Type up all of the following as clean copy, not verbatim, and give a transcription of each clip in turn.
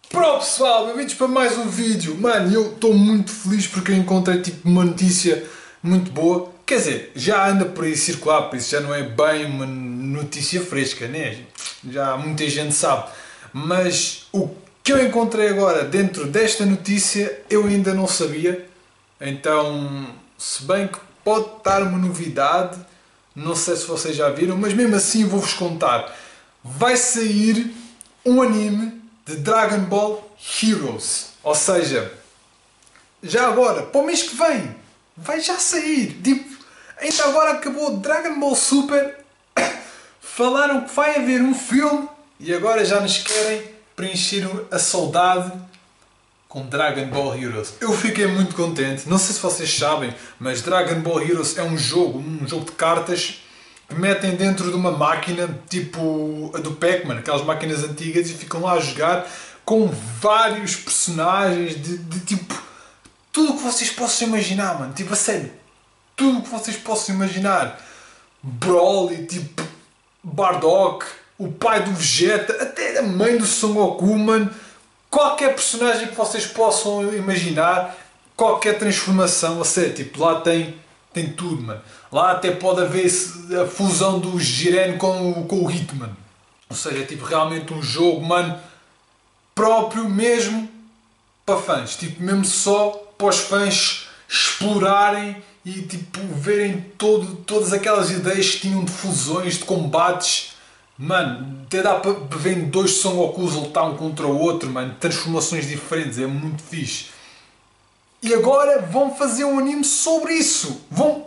Pro pessoal, bem-vindos para mais um vídeo. Mano, eu estou muito feliz porque eu encontrei tipo uma notícia muito boa. Quer dizer, já anda por aí circular, por isso já não é bem uma notícia fresca, né? Já muita gente sabe. Mas o que eu encontrei agora dentro desta notícia eu ainda não sabia. Então, se bem que pode estar uma novidade, não sei se vocês já viram, mas mesmo assim vou-vos contar. Vai sair um anime de Dragon Ball Heroes. Ou seja, já agora, para o mês que vem, vai já sair. Tipo, ainda agora acabou Dragon Ball Super. Falaram que vai haver um filme e agora já nos querem preencher a saudade com Dragon Ball Heroes. Eu fiquei muito contente. Não sei se vocês sabem, mas Dragon Ball Heroes é um jogo de cartas que metem dentro de uma máquina tipo a do Pac-Man, aquelas máquinas antigas, e ficam lá a jogar com vários personagens de tipo tudo o que vocês possam imaginar, mano. Tipo, a sério, tudo o que vocês possam imaginar. Broly, tipo Bardock, o pai do Vegeta, até a mãe do Son Goku, mano. Qualquer personagem que vocês possam imaginar, qualquer transformação, a sério, tipo, lá tem tudo, mano. Lá até pode haver a fusão do Jiren com o Hitman. Ou seja, é tipo realmente um jogo, mano, próprio mesmo para fãs. Tipo, mesmo só para os fãs explorarem e tipo verem todas aquelas ideias que tinham de fusões, de combates. Mano, até dá para ver dois Son Gokus lutar um contra o outro, mano. Transformações diferentes, é muito fixe. E agora vão fazer um anime sobre isso.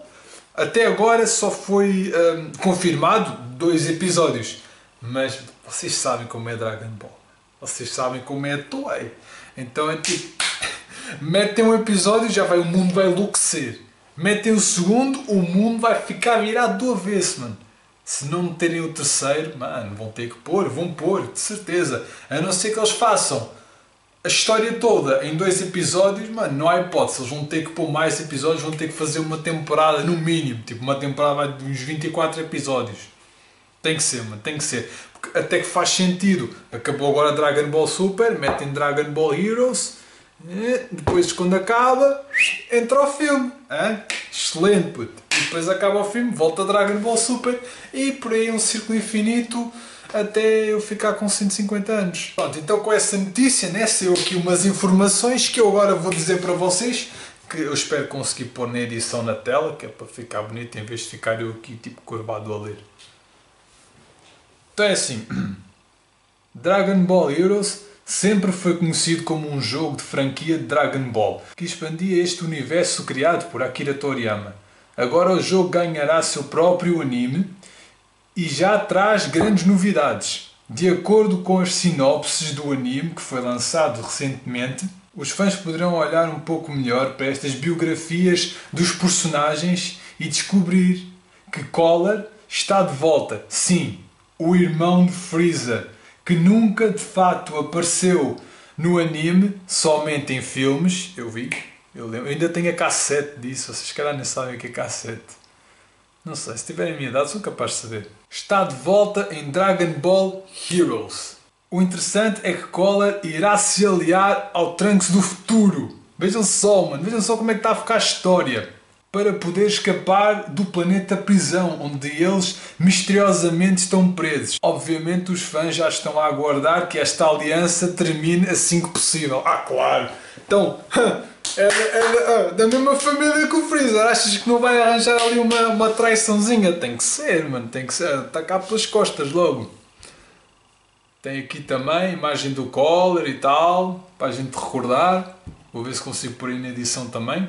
Até agora só foi confirmado 2 episódios. Mas vocês sabem como é Dragon Ball. Vocês sabem como é a Toei. Então é tipo... metem um episódio e o mundo vai enlouquecer. Metem o segundo, o mundo vai ficar virado do avesso, mano. Se não meterem o terceiro, mano, vão ter que vão pôr, de certeza. A não ser que eles façam a história toda em 2 episódios, mano, não há hipótese. Eles vão ter que pôr mais episódios, vão ter que fazer uma temporada no mínimo. Tipo, uma temporada de uns 24 episódios. Tem que ser, mano, tem que ser. Porque até que faz sentido. Acabou agora Dragon Ball Super, metem Dragon Ball Heroes. Depois, quando acaba, entra o filme. Excelente, puto. E depois acaba o filme, volta Dragon Ball Super e por aí um círculo infinito até eu ficar com 150 anos. Pronto, então com essa notícia, né, saiu aqui umas informações que eu agora vou dizer para vocês, que eu espero conseguir pôr na edição na tela, que é para ficar bonito em vez de ficar eu aqui tipo curvado a ler. Então é assim, Dragon Ball Heroes sempre foi conhecido como um jogo de franquia de Dragon Ball, que expandia este universo criado por Akira Toriyama. Agora o jogo ganhará seu próprio anime e já traz grandes novidades. De acordo com as sinopses do anime que foi lançado recentemente, os fãs poderão olhar um pouco melhor para estas biografias dos personagens e descobrir que Cooler está de volta. Sim, o irmão de Freeza, que nunca de fato apareceu no anime, somente em filmes. Eu lembro. Eu ainda tenho a cassete disso, vocês calhar nem sabem o que é cassete. Não sei, se tiverem a minha idade sou capaz de saber. Está de volta em Dragon Ball Heroes. O interessante é que Cooler irá se aliar ao Trunks do futuro. Vejam só, mano, vejam só como é que está a ficar a história. Para poder escapar do planeta prisão, onde eles misteriosamente estão presos. Obviamente os fãs já estão a aguardar que esta aliança termine assim que possível. Claro! Então, é da mesma família que o Freezer. Achas que não vai arranjar ali uma traiçãozinha? Tem que ser, mano, tem que ser. Atacar pelas costas logo. Tem aqui também a imagem do Cooler e tal, para a gente recordar. Vou ver se consigo pôr aí na edição também.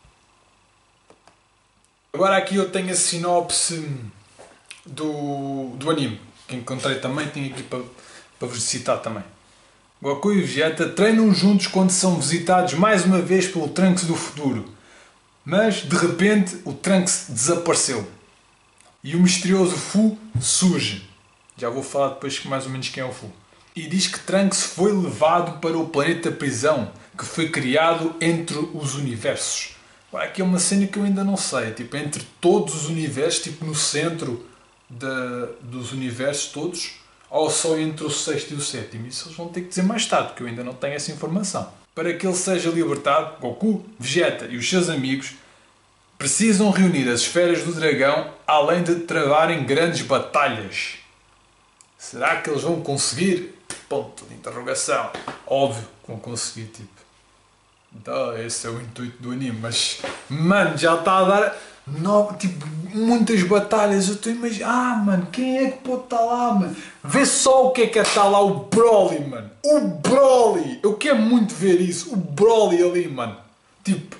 Agora aqui eu tenho a sinopse do anime, que encontrei também, tenho aqui para vos citar também. Goku e Vegeta treinam juntos quando são visitados mais uma vez pelo Trunks do futuro. Mas, de repente, o Trunks desapareceu. E o misterioso Fu surge. Já vou falar depois mais ou menos quem é o Fu. E diz que Trunks foi levado para o planeta prisão, que foi criado entre os universos. Aqui é uma cena que eu ainda não sei, tipo, entre todos os universos, tipo no centro dos universos todos, ou só entre o sexto e o sétimo? Isso eles vão ter que dizer mais tarde, porque eu ainda não tenho essa informação. Para que ele seja libertado, Goku, Vegeta e os seus amigos precisam reunir as esferas do dragão, além de travarem grandes batalhas. Será que eles vão conseguir? Ponto de interrogação. Óbvio que vão conseguir, tipo. Esse é o intuito do anime, mas... Mano, já está a dar... tipo, muitas batalhas. Eu estou a imaginar... mano, quem é que pode estar lá, mano? Vê só o que é está lá, o Broly, mano. O Broly! Eu quero muito ver isso. O Broly ali, mano. Tipo...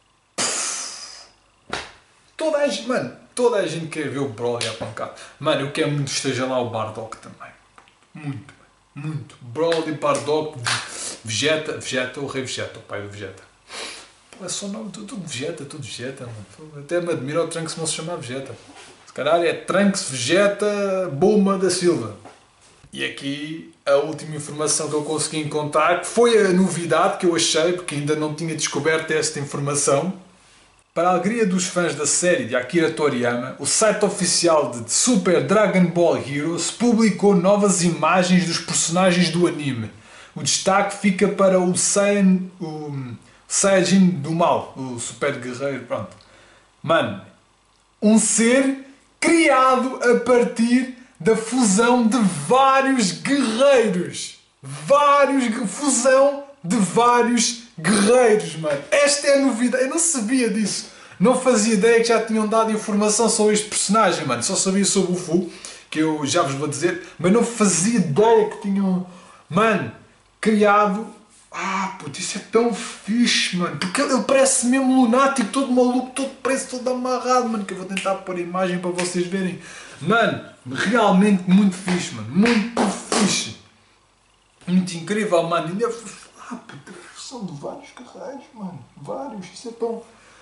Toda a gente quer ver o Broly a pancada. Mano, eu quero muito que esteja lá o Bardock também. Muito. Broly, Bardock, Vegeta, o Rei Vegeta, o pai do Vegeta. Pô, é só nome, tudo Vegeta, mano. Até me admira o Trunks não se chamar Vegeta. Se calhar é Trunks Vegeta Bulma da Silva. E aqui a última informação que eu consegui encontrar, que foi a novidade que eu achei, porque ainda não tinha descoberto esta informação. Para a alegria dos fãs da série de Akira Toriyama, o site oficial de Super Dragon Ball Heroes publicou novas imagens dos personagens do anime. O destaque fica para o Saiyajin do mal, o super guerreiro, pronto. Mano, um ser criado a partir da fusão de vários guerreiros. Fusão de vários guerreiros, mano. Esta é a novidade. Eu não sabia disso. Não fazia ideia que já tinham dado informação sobre este personagem, mano. Só sabia sobre o Fu, que eu já vos vou dizer. Mas não fazia ideia que tinham, mano, criado... puto, isso é tão fixe, mano. Porque ele parece mesmo lunático, todo maluco, todo amarrado, mano. Que eu vou tentar pôr a imagem para vocês verem. Mano, realmente muito fixe, mano. Muito fixe. Muito incrível, mano. Ainda são de vários guerreiros, mano. Vários. Isso é tão...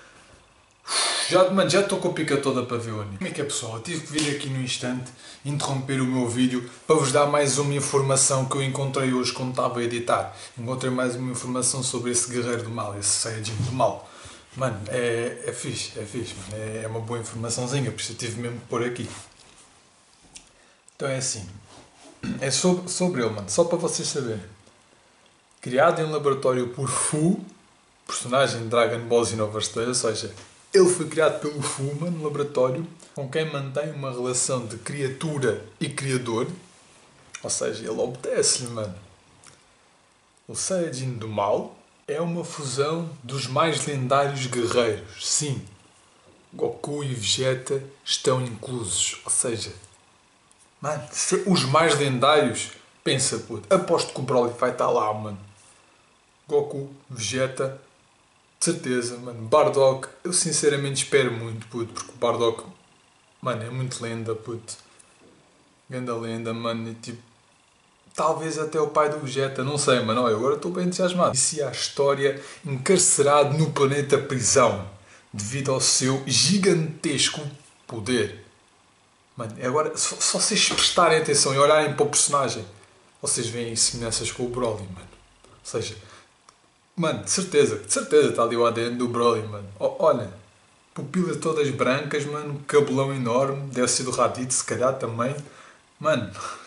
Já estou com a pica toda para ver o anime. Como é que é, pessoal? Eu tive que vir aqui no instante interromper o meu vídeo para vos dar mais uma informação que eu encontrei hoje quando estava a editar. Encontrei mais uma informação sobre esse guerreiro do mal, esse Saiyajin do mal. Mano, é fixe, mano. É uma boa informaçãozinha, por isso eu tive mesmo que pôr aqui. Então é assim. É sobre ele, mano. Só para vocês saberem. Criado em um laboratório por Fu, personagem de Dragon Ball Xenoverse 2, ou seja, ele foi criado pelo Fu, mano, no laboratório, com quem mantém uma relação de criatura e criador, ou seja, ele obedece-lhe, mano. O Saiyajin do mal é uma fusão dos mais lendários guerreiros, sim. Goku e Vegeta estão inclusos, ou seja, mano, os mais lendários, pensa, puto, aposto que o Broly vai estar lá, mano. Goku, Vegeta, de certeza, mano. Bardock, eu sinceramente espero muito, puto, porque o Bardock, mano, é muito lenda, puto. Grande lenda, mano, e tipo, talvez até o pai do Vegeta, não sei, mano, olha, agora estou bem entusiasmado. Inicia a história encarcerado no planeta prisão, devido ao seu gigantesco poder. Mano, agora, só vocês prestarem atenção e olharem para o personagem, vocês veem semelhanças com o Broly, mano. Ou seja, mano, de certeza está ali o ADN do Broly, mano. Olha, pupilas todas brancas, mano, cabelão enorme, deve ser do Raditz, se calhar também. Mano,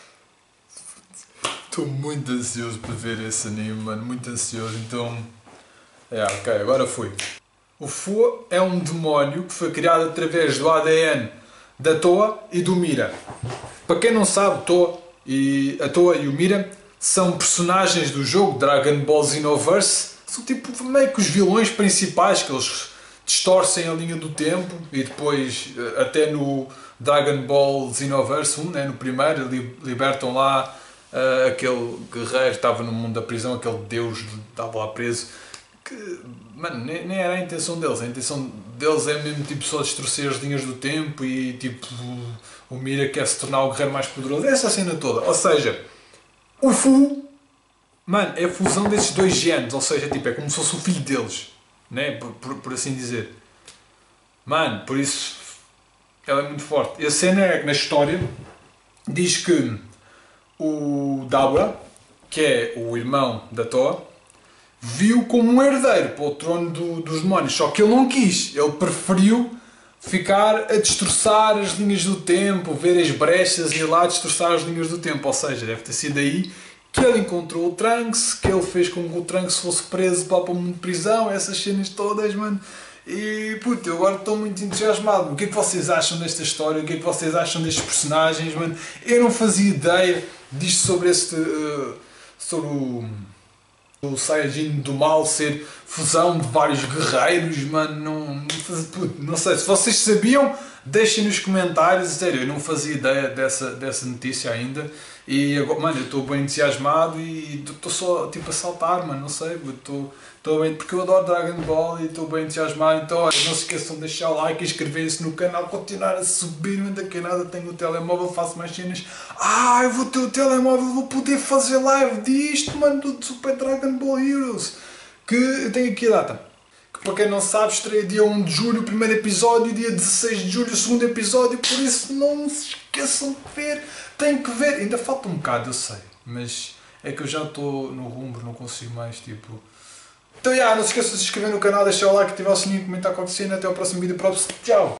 estou muito ansioso para ver esse anime, mano, muito ansioso, então... ok, agora fui. O Fu é um demónio que foi criado através do ADN da Toa e do Mira. Para quem não sabe, a Toa e o Mira são personagens do jogo Dragon Ball Xenoverse. São tipo meio que os vilões principais, que eles distorcem a linha do tempo e depois, até no Dragon Ball Xenoverse 1, né, no primeiro, libertam lá aquele guerreiro que estava no mundo da prisão, aquele deus que estava lá preso. Que, mano, nem era a intenção deles. A intenção deles é mesmo tipo só distorcer as linhas do tempo e tipo o Mira quer se tornar o guerreiro mais poderoso. Essa cena toda. Ou seja, o Fu, mano, é a fusão desses dois genes. Ou seja, tipo, é como se fosse o filho deles, né? Por assim dizer. Mano, por isso ela é muito forte. E a cena é que na história diz que o Dabura, que é o irmão da Toa, viu como um herdeiro para o trono dos demónios, só que ele não quis, ele preferiu ficar a destroçar as linhas do tempo, ver as brechas e ir lá destroçar as linhas do tempo. Ou seja, deve ter sido aí que ele encontrou o Trunks, que ele fez com que o Trunks fosse preso para o mundo de prisão, essas cenas todas, mano. E puto, eu agora estou muito entusiasmado. O que é que vocês acham desta história? O que é que vocês acham destes personagens, mano? Eu não fazia ideia disto sobre este. Sobre o Saiyajin do mal ser fusão de vários guerreiros, mano. Não sei. Se vocês sabiam, deixem nos comentários. Sério, eu não fazia ideia dessa notícia ainda. E agora, mano, eu estou bem entusiasmado e estou só tipo a saltar, mano. Não sei, estou bem, porque eu adoro Dragon Ball e estou bem entusiasmado. Então, olha, não se esqueçam de deixar o like, inscreverem-se no canal, continuar a subir. Não daqui a nada, tenho o telemóvel, faço mais cenas. Eu vou ter o telemóvel, vou poder fazer live disto, mano, do Super Dragon Ball Heroes. Que eu tenho aqui a data. Que para quem não sabe, estreia dia 1 de julho o primeiro episódio, dia 16 de julho o segundo episódio. Por isso, não se esqueçam de ver. Tem que ver. Ainda falta um bocado, eu sei. Mas é que eu já estou no rumo, não consigo mais, tipo... Então, não se esqueçam de se inscrever no canal, deixar o like, ativar o sininho, comentar qualquer cena. Até ao próximo vídeo. Tchau!